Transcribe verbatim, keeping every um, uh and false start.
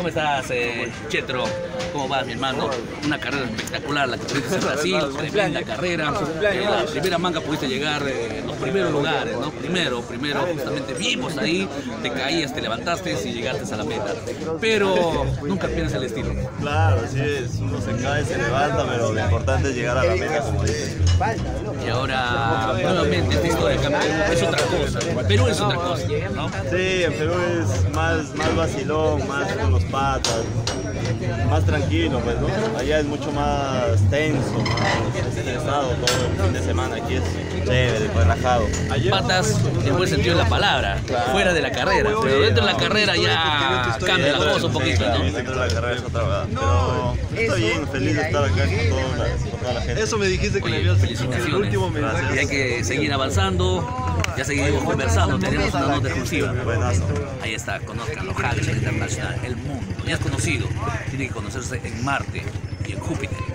¿Cómo estás, eh, Chetro? ¿Cómo vas, mi hermano? Una carrera espectacular la que tuviste en Brasil, tremenda carrera. Eh, la primera manga pudiste llegar eh, en los primeros lugares, ¿no? Primero, primero, justamente vimos ahí, te caías, te levantaste y llegaste a la meta. Pero nunca pierdes el estilo. Claro, así es, uno se cae, se levanta, pero lo importante es llegar a la meta, como dicen. Y ahora, nuevamente, esta historia acá en Perú es otra cosa. Perú es otra cosa, ¿no? Sí, en Perú es más, más vacilón, más con los patas, más tranquilo, pues, ¿no? Allá es mucho más tenso, más estresado todo el fin de semana. Aquí es chévere, relajado. Patas en buen sentido de la palabra, claro, fuera de la carrera, pero dentro de la carrera ya cambia la cosa un poquito, ¿no? Dentro de la carrera es otra verdad, pero estoy bien, feliz de estar acá con toda la, con toda la gente. Eso me dijiste que Oye, le habías felicitaciones. el último mensaje. Y hay que seguir avanzando, ya seguiremos conversando, tenemos una nota exclusiva. Buenazo. Ahí está, conozcan los Hackers Internacional, el mundo, ya es conocido, tiene que conocerse en Marte y en Júpiter.